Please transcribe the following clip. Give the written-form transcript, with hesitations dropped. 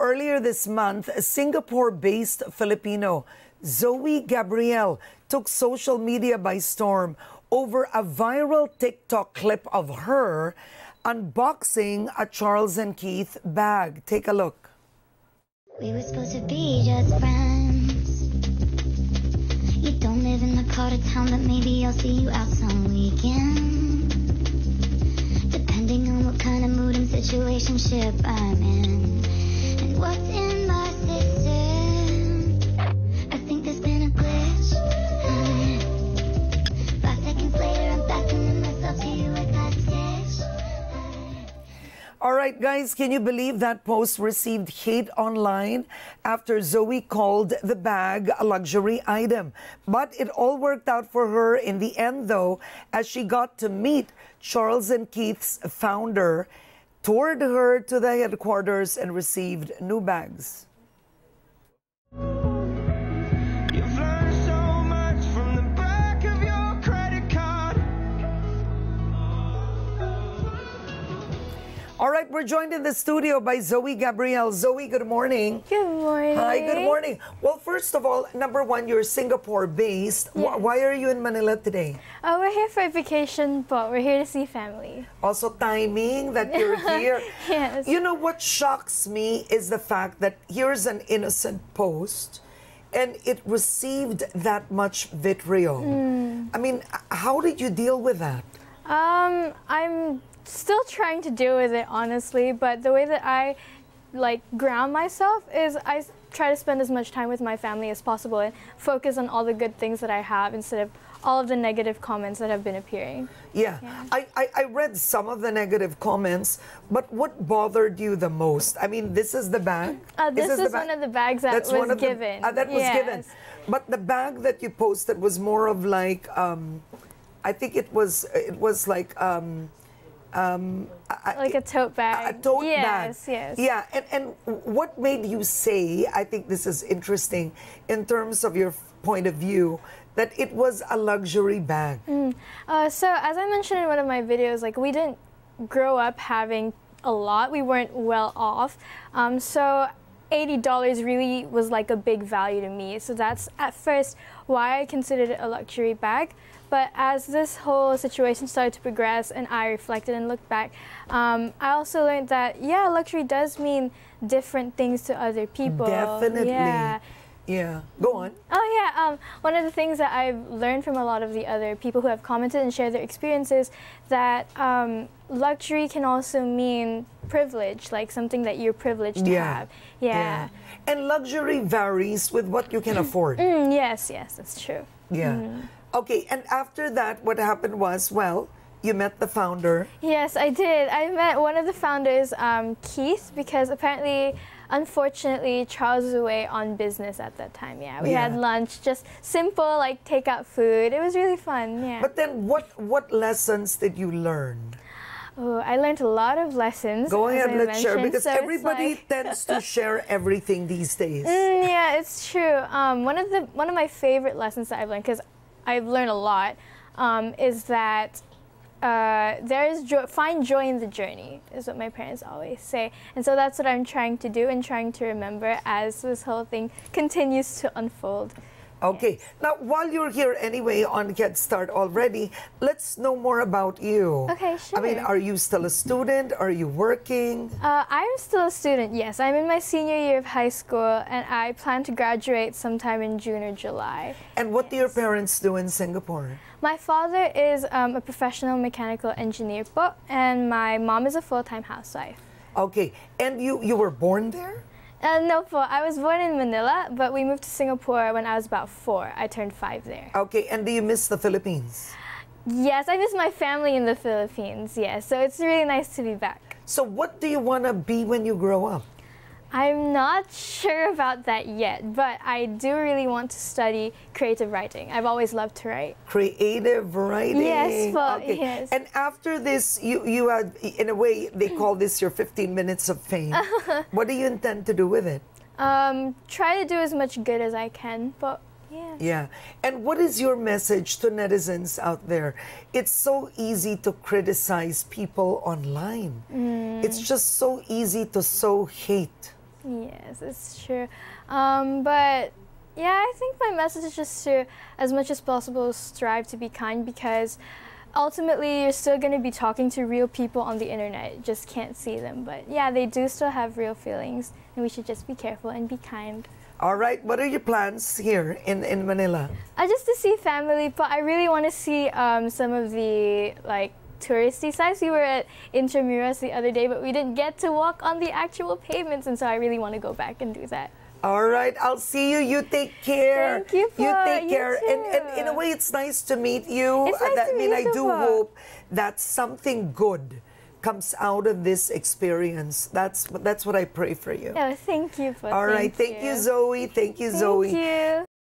earlier this month, a Singapore-based Filipino, Zoe Gabriel, took social media by storm over a viral TikTok clip of her unboxing a Charles & Keith bag. Take a look. We were supposed to be just friends. You don't live in the part of town, but maybe I'll see you out some weekend. Depending on what kind of mood and situationship I'm in, and what's in my system. I think there's been a glitch. 5 seconds later, I'm beckoning myself to you like that dish. All right, guys, can you believe that post received hate online after Zoe called the bag a luxury item? But it all worked out for her in the end, though, as she got to meet Charles & Keith's founder, toured her to the headquarters, and received new bags. All right, we're joined in the studio by Zoe Gabriel. Zoe, good morning. Good morning. Hi, good morning. Well, first of all, number one, you're Singapore-based. Yes. Why are you in Manila today? We're here for a vacation, but we're here to see family. Also, timing that you're here. Yes. You know, what shocks me is the fact that here's an innocent post and it received that much vitriol. I mean, how did you deal with that? I'm still trying to deal with it, honestly, but the way that I ground myself is I try to spend as much time with my family as possible and focus on all the good things that I have instead of all of the negative comments that have been appearing. Yeah. I read some of the negative comments, but what bothered you the most? I mean, this is the bag. This is one of the bags that was given. That was given. But the bag that you posted was more of like, I think it was like, like a tote bag. A tote bag. Yes. Yeah, and what made you say, I think this is interesting in terms of your point of view, that it was a luxury bag? So as I mentioned in one of my videos, we didn't grow up having a lot. We weren't well off. So $80 really was like a big value to me. So that's at first why I considered it a luxury bag. But as this whole situation started to progress and I reflected and looked back, I also learned that, yeah, luxury does mean different things to other people. Definitely. Yeah. Go on. Oh, yeah. One of the things that I've learned from a lot of the other people who have commented and shared their experiences, that luxury can also mean privilege, like something that you're privileged to have. Yeah. And luxury varies with what you can afford. Yes, that's true. Yeah. Okay, and after that, what happened was, well, you met the founder. Yes, I did. I met one of the founders, Keith, because apparently, unfortunately, Charles was away on business at that time. Yeah, we had lunch, just simple, like takeout food. It was really fun. Yeah. But then, what lessons did you learn? Oh, I learned a lot of lessons. Go ahead, let's share, because so everybody tends to share everything these days. Yeah, it's true. One of my favorite lessons that I've learned, because I've learned a lot, is that there is find joy in the journey, is what my parents always say. And so that's what I'm trying to do and trying to remember as this whole thing continues to unfold. Okay, yes. Now while you're here anyway on Get Start already, let's know more about you. Okay, sure. I mean, are you still a student? Are you working? I'm still a student, yes. I'm in my senior year of high school and I plan to graduate sometime in June or July. And what do your parents do in Singapore? My father is a professional mechanical engineer po, and my mom is a full-time housewife. Okay, and you were born there? No po, I was born in Manila, but we moved to Singapore when I was about 4. I turned 5 there. Okay, and do you miss the Philippines? Yes, I miss my family in the Philippines, yes. So it's really nice to be back. So what do you want to be when you grow up? I'm not sure about that yet, but I do really want to study creative writing. I've always loved to write. Creative writing? Yes, well, okay. Yes. And after this, you had, in a way, they call this your 15 minutes of fame. What do you intend to do with it? Try to do as much good as I can, but yeah. Yeah. And what is your message to netizens out there? It's so easy to criticize people online. It's just so easy to sow hate. Yes, it's true. But yeah, I think my message is just to, as much as possible, strive to be kind, because ultimately you're still going to be talking to real people on the internet. You just can't see them. But yeah, they do still have real feelings, and we should just be careful and be kind. All right, what are your plans here in Manila? Just to see family, but I really want to see some of the touristy sites. We were at Intramuros the other day, but we didn't get to walk on the actual pavements, and so I really want to go back and do that. All right, I'll see you. You take care. Thank you. You take care. Too. And in a way, it's nice to meet you. It's nice to meet I you do too. hope that something good comes out of this experience. That's what I pray for you. Yeah, thank you. All right, thank you, Zoe. Thank you, Zoe. Thank you.